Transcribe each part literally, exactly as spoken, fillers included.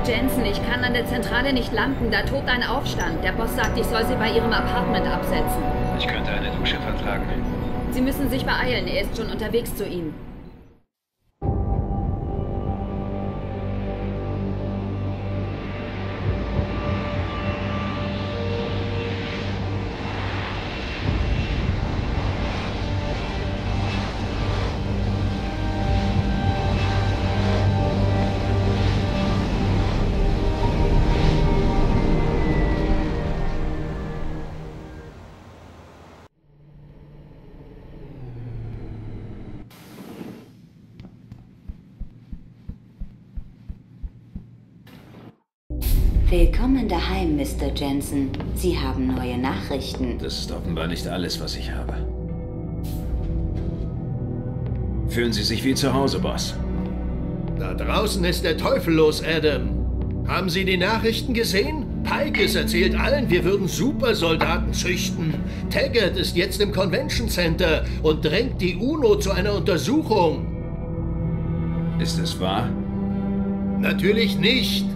Jensen, ich kann an der Zentrale nicht landen. Da tobt ein Aufstand. Der Boss sagt, ich soll sie bei ihrem Apartment absetzen. Ich könnte eine Dusche vertragen. Sie müssen sich beeilen. Er ist schon unterwegs zu Ihnen. Willkommen daheim, Mister Jensen. Sie haben neue Nachrichten. Das ist offenbar nicht alles, was ich habe. Fühlen Sie sich wie zu Hause, Boss? Da draußen ist der Teufel los, Adam. Haben Sie die Nachrichten gesehen? Pikes erzählt allen, wir würden Supersoldaten züchten. Taggart ist jetzt im Convention Center und drängt die UNO zu einer Untersuchung. Ist es wahr? Natürlich nicht.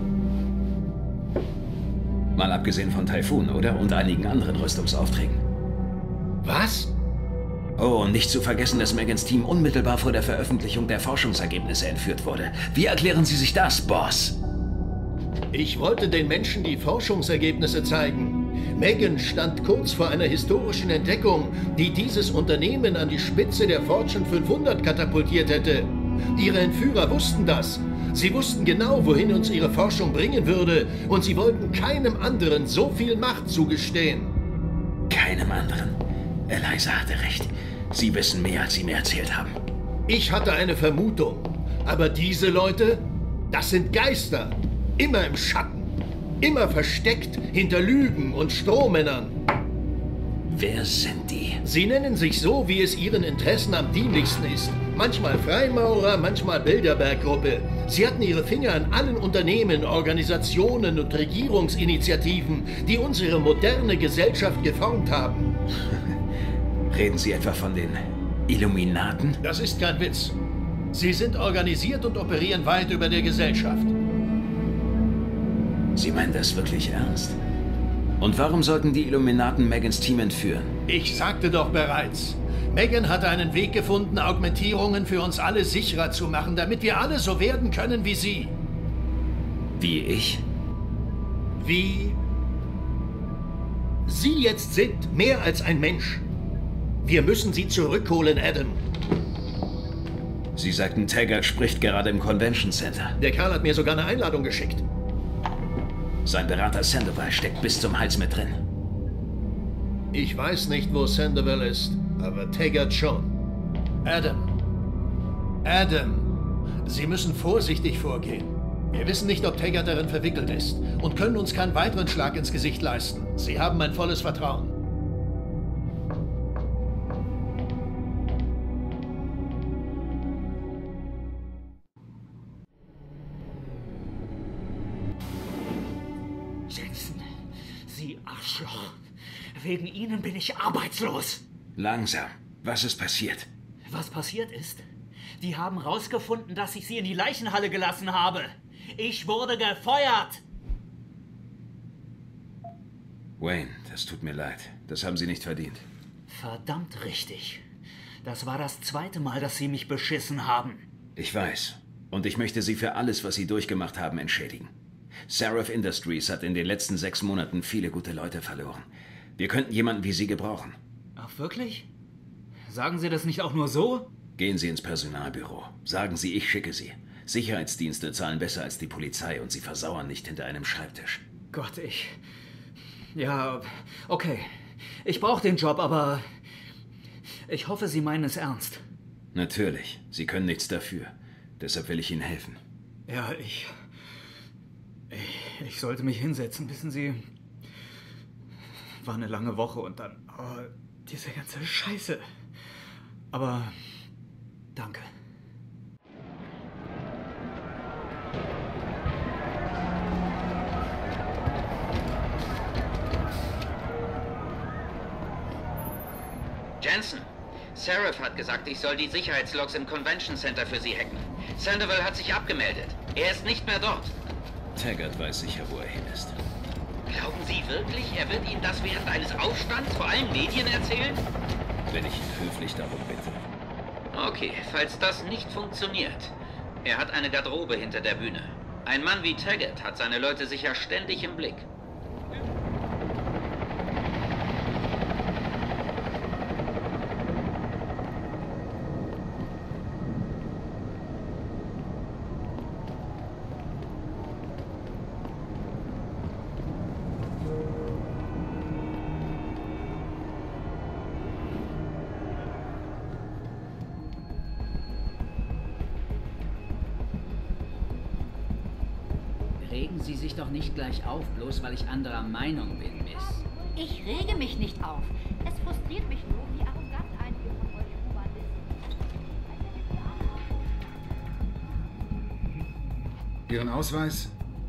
Mal abgesehen von Taifun, oder? Und einigen anderen Rüstungsaufträgen. Was? Oh, und nicht zu vergessen, dass Megans Team unmittelbar vor der Veröffentlichung der Forschungsergebnisse entführt wurde. Wie erklären Sie sich das, Boss? Ich wollte den Menschen die Forschungsergebnisse zeigen. Megan stand kurz vor einer historischen Entdeckung, die dieses Unternehmen an die Spitze der Fortune fünfhundert katapultiert hätte. Ihre Entführer wussten das. Sie wussten genau, wohin uns ihre Forschung bringen würde, und sie wollten keinem anderen so viel Macht zugestehen. Keinem anderen? Eliza hatte recht. Sie wissen mehr, als Sie mir erzählt haben. Ich hatte eine Vermutung. Aber diese Leute, das sind Geister. Immer im Schatten. Immer versteckt hinter Lügen und Strohmännern. Wer sind die? Sie nennen sich so, wie es ihren Interessen am dienlichsten ist. Manchmal Freimaurer, manchmal Bilderberg-Gruppe. Sie hatten ihre Finger an allen Unternehmen, Organisationen und Regierungsinitiativen, die unsere moderne Gesellschaft geformt haben. Reden Sie etwa von den Illuminaten? Das ist kein Witz. Sie sind organisiert und operieren weit über der Gesellschaft. Sie meinen das wirklich ernst? Und warum sollten die Illuminaten Megans Team entführen? Ich sagte doch bereits. Megan hatte einen Weg gefunden, Augmentierungen für uns alle sicherer zu machen, damit wir alle so werden können wie sie. Wie ich? Wie Sie jetzt sind, mehr als ein Mensch. Wir müssen sie zurückholen, Adam. Sie sagten, Taggart spricht gerade im Convention Center. Der Kerl hat mir sogar eine Einladung geschickt. Sein Berater Sandoval steckt bis zum Hals mit drin. Ich weiß nicht, wo Sandoval ist, aber Taggart schon. Adam. Adam. Sie müssen vorsichtig vorgehen. Wir wissen nicht, ob Taggart darin verwickelt ist und können uns keinen weiteren Schlag ins Gesicht leisten. Sie haben mein volles Vertrauen. Jensen, Sie Arschloch. Wegen Ihnen bin ich arbeitslos. Langsam. Was ist passiert? Was passiert ist? Die haben rausgefunden, dass ich Sie in die Leichenhalle gelassen habe. Ich wurde gefeuert. Wayne, das tut mir leid. Das haben Sie nicht verdient. Verdammt richtig. Das war das zweite Mal, dass Sie mich beschissen haben. Ich weiß. Und ich möchte Sie für alles, was Sie durchgemacht haben, entschädigen. Seraph Industries hat in den letzten sechs Monaten viele gute Leute verloren. Wir könnten jemanden wie Sie gebrauchen. Ach, wirklich? Sagen Sie das nicht auch nur so? Gehen Sie ins Personalbüro. Sagen Sie, ich schicke Sie. Sicherheitsdienste zahlen besser als die Polizei und sie versauern nicht hinter einem Schreibtisch. Gott, ich... Ja, okay. Ich brauche den Job, aber... Ich hoffe, Sie meinen es ernst. Natürlich. Sie können nichts dafür. Deshalb will ich Ihnen helfen. Ja, ich... Ich, ich sollte mich hinsetzen, wissen Sie... War eine lange Woche und dann... Oh, diese ganze Scheiße. Aber... Danke. Jensen, Seraph hat gesagt, ich soll die Sicherheitslogs im Convention Center für Sie hacken. Sandoval hat sich abgemeldet. Er ist nicht mehr dort. Taggart weiß sicher, wo er hin ist. Glauben Sie wirklich, er wird Ihnen das während eines Aufstands vor allen Medien erzählen? Wenn ich ihn höflich darum bitte. Okay, falls das nicht funktioniert. Er hat eine Garderobe hinter der Bühne. Ein Mann wie Taggart hat seine Leute sicher ständig im Blick. Regen Sie sich doch nicht gleich auf, bloß weil ich anderer Meinung bin, Miss. Ich rege mich nicht auf. Es frustriert mich nur, wie arrogant einige von euch Humanisten sind. Ihren Ausweis?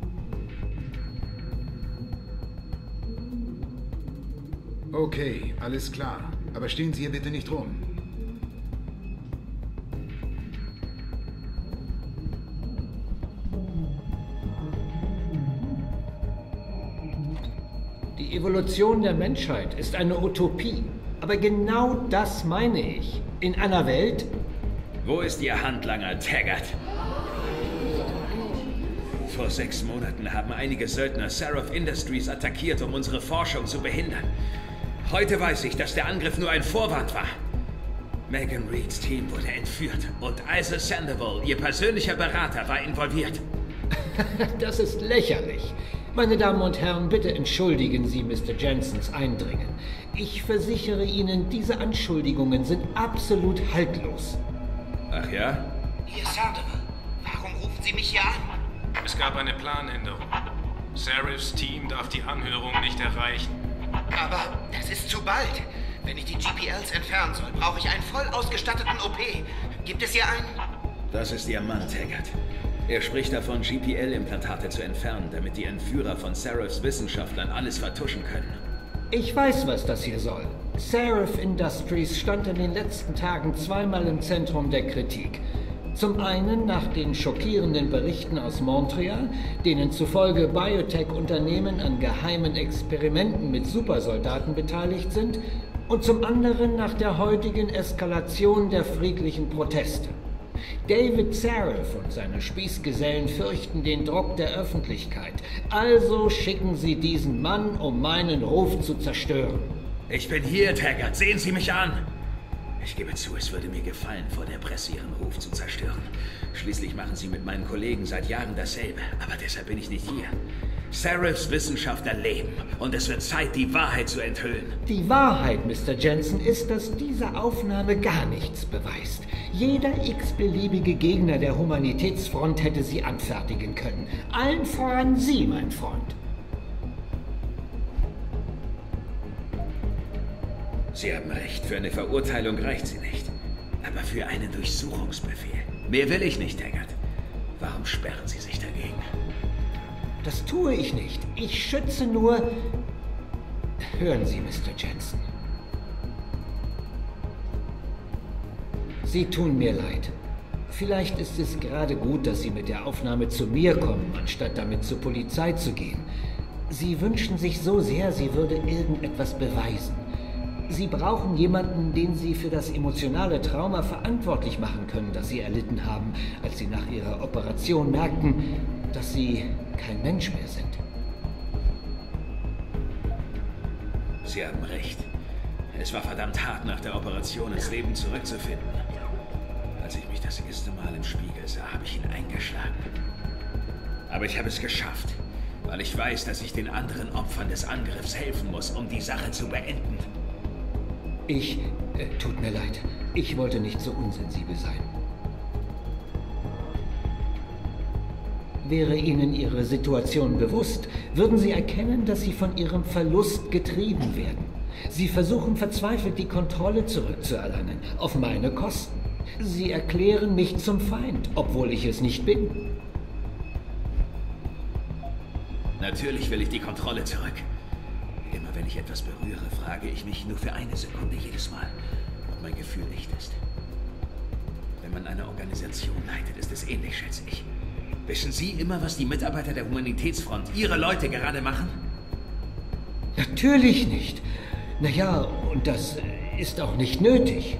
Okay, alles klar. Aber stehen Sie hier bitte nicht rum. Die Evolution der Menschheit ist eine Utopie. Aber genau das meine ich. In einer Welt... Wo ist Ihr Handlanger, Taggart? Vor sechs Monaten haben einige Söldner Seraph Industries attackiert, um unsere Forschung zu behindern. Heute weiß ich, dass der Angriff nur ein Vorwand war. Megan Reeds Team wurde entführt und Isa Sandoval, ihr persönlicher Berater, war involviert. Das ist lächerlich. Meine Damen und Herren, bitte entschuldigen Sie Mister Jensens Eindringen. Ich versichere Ihnen, diese Anschuldigungen sind absolut haltlos. Ach ja? Hier ist Sandoval. Warum rufen Sie mich hier an? Es gab eine Planänderung. Seraphs Team darf die Anhörung nicht erreichen. Aber das ist zu bald. Wenn ich die G P Ls entfernen soll, brauche ich einen voll ausgestatteten O P. Gibt es hier einen? Das ist Ihr Mann, Taggart. Er spricht davon, G P L-Implantate zu entfernen, damit die Entführer von Seraphs Wissenschaftlern alles vertuschen können. Ich weiß, was das hier soll. Seraph Industries stand in den letzten Tagen zweimal im Zentrum der Kritik. Zum einen nach den schockierenden Berichten aus Montreal, denen zufolge Biotech-Unternehmen an geheimen Experimenten mit Supersoldaten beteiligt sind, und zum anderen nach der heutigen Eskalation der friedlichen Proteste. David Seraph und seine Spießgesellen fürchten den Druck der Öffentlichkeit. Also schicken sie diesen Mann, um meinen Ruf zu zerstören. Ich bin hier, Taggart. Sehen Sie mich an. Ich gebe zu, es würde mir gefallen, vor der Presse Ihren Ruf zu zerstören. Schließlich machen Sie mit meinen Kollegen seit Jahren dasselbe. Aber deshalb bin ich nicht hier. Seraphs Wissenschaftler leben und es wird Zeit, die Wahrheit zu enthüllen. Die Wahrheit, Mister Jensen, ist, dass diese Aufnahme gar nichts beweist. Jeder x-beliebige Gegner der Humanitätsfront hätte sie anfertigen können. Allen voran Sie, mein Freund. Sie haben recht, für eine Verurteilung reicht sie nicht. Aber für einen Durchsuchungsbefehl. Mehr will ich nicht, Taggart. Warum sperren Sie sich dagegen? Das tue ich nicht. Ich schütze nur... Hören Sie, Mister Jensen. Sie tun mir leid. Vielleicht ist es gerade gut, dass Sie mit der Aufnahme zu mir kommen, anstatt damit zur Polizei zu gehen. Sie wünschen sich so sehr, sie würde irgendetwas beweisen. Sie brauchen jemanden, den Sie für das emotionale Trauma verantwortlich machen können, das Sie erlitten haben, als Sie nach Ihrer Operation merkten, dass Sie kein Mensch mehr sind. Sie haben recht. Es war verdammt hart, nach der Operation ins Leben zurückzufinden. Als ich mich das erste Mal im Spiegel sah, habe ich ihn eingeschlagen. Aber ich habe es geschafft, weil ich weiß, dass ich den anderen Opfern des Angriffs helfen muss, um die Sache zu beenden. Ich... Äh, tut mir leid. Ich wollte nicht so unsensibel sein. Wäre Ihnen Ihre Situation bewusst, würden Sie erkennen, dass Sie von Ihrem Verlust getrieben werden. Sie versuchen verzweifelt, die Kontrolle zurückzuerlangen, auf meine Kosten. Sie erklären mich zum Feind, obwohl ich es nicht bin. Natürlich will ich die Kontrolle zurück. Immer wenn ich etwas berühre, frage ich mich nur für eine Sekunde jedes Mal, ob mein Gefühl echt ist. Wenn man eine Organisation leitet, ist es ähnlich, schätze ich. Wissen Sie immer, was die Mitarbeiter der Humanitätsfront, Ihre Leute, gerade machen? Natürlich nicht. Naja, und das ist auch nicht nötig.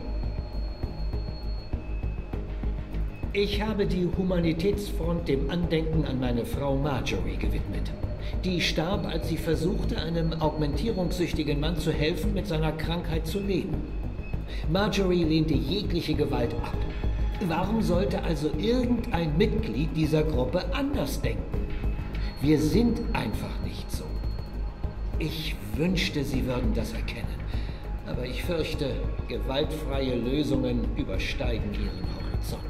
Ich habe die Humanitätsfront dem Andenken an meine Frau Marjorie gewidmet. Die starb, als sie versuchte, einem augmentierungssüchtigen Mann zu helfen, mit seiner Krankheit zu leben. Marjorie lehnte jegliche Gewalt ab. Warum sollte also irgendein Mitglied dieser Gruppe anders denken? Wir sind einfach nicht so. Ich wünschte, Sie würden das erkennen. Aber ich fürchte, gewaltfreie Lösungen übersteigen Ihren Horizont.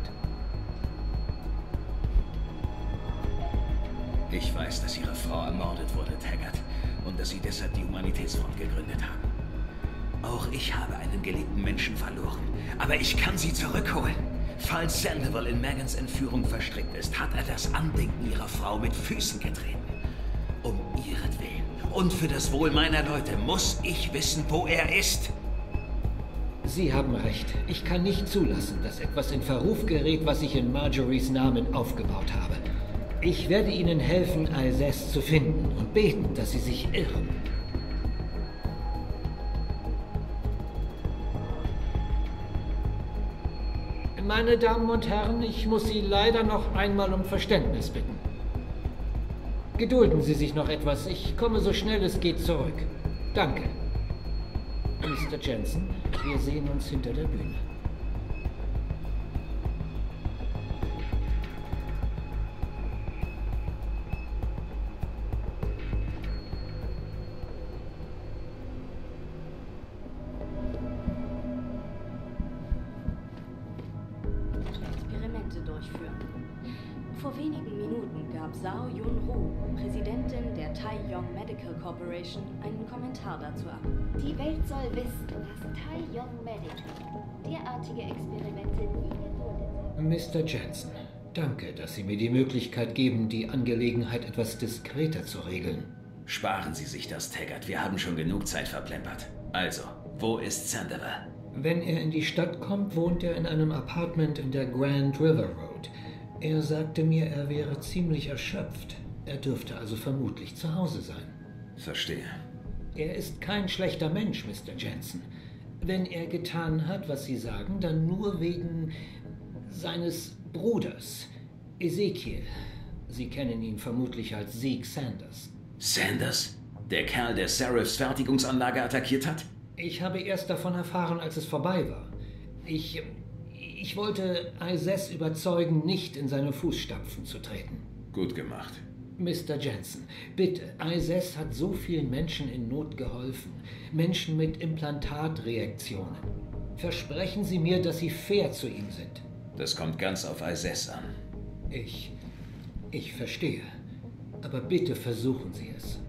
Ich weiß, dass Ihre Frau ermordet wurde, Taggart, und dass Sie deshalb die Humanitätsfront gegründet haben. Auch ich habe einen geliebten Menschen verloren, aber ich kann Sie zurückholen. Falls Sandoval in Megans Entführung verstrickt ist, hat er das Andenken Ihrer Frau mit Füßen getreten. Um ihretwillen und für das Wohl meiner Leute muss ich wissen, wo er ist. Sie haben recht. Ich kann nicht zulassen, dass etwas in Verruf gerät, was ich in Marjories Namen aufgebaut habe. Ich werde Ihnen helfen, Isaias zu finden und beten, dass Sie sich irren. Meine Damen und Herren, ich muss Sie leider noch einmal um Verständnis bitten. Gedulden Sie sich noch etwas. Ich komme so schnell es geht zurück. Danke. Mister Jensen, wir sehen uns hinter der Bühne. Vor wenigen Minuten gab Zhao Yunru, Präsidentin der Taiyong Medical Corporation, einen Kommentar dazu ab. Die Welt soll wissen, dass Taiyong Medical derartige Experimente nie geduldet hat. Mister Jensen, danke, dass Sie mir die Möglichkeit geben, die Angelegenheit etwas diskreter zu regeln. Sparen Sie sich das, Taggart. Wir haben schon genug Zeit verplempert. Also, wo ist Sandoval? Wenn er in die Stadt kommt, wohnt er in einem Apartment in der Grand River Road. Er sagte mir, er wäre ziemlich erschöpft. Er dürfte also vermutlich zu Hause sein. Verstehe. Er ist kein schlechter Mensch, Mister Jensen. Wenn er getan hat, was Sie sagen, dann nur wegen seines Bruders, Ezekiel. Sie kennen ihn vermutlich als Zeke Sanders. Sanders? Der Kerl, der Serifs Fertigungsanlage attackiert hat? Ich habe erst davon erfahren, als es vorbei war. Ich... Ich wollte Isaias überzeugen, nicht in seine Fußstapfen zu treten. Gut gemacht. Mister Jensen, bitte, Isaias hat so vielen Menschen in Not geholfen. Menschen mit Implantatreaktionen. Versprechen Sie mir, dass Sie fair zu ihm sind. Das kommt ganz auf Isaias an. Ich... Ich verstehe. Aber bitte versuchen Sie es.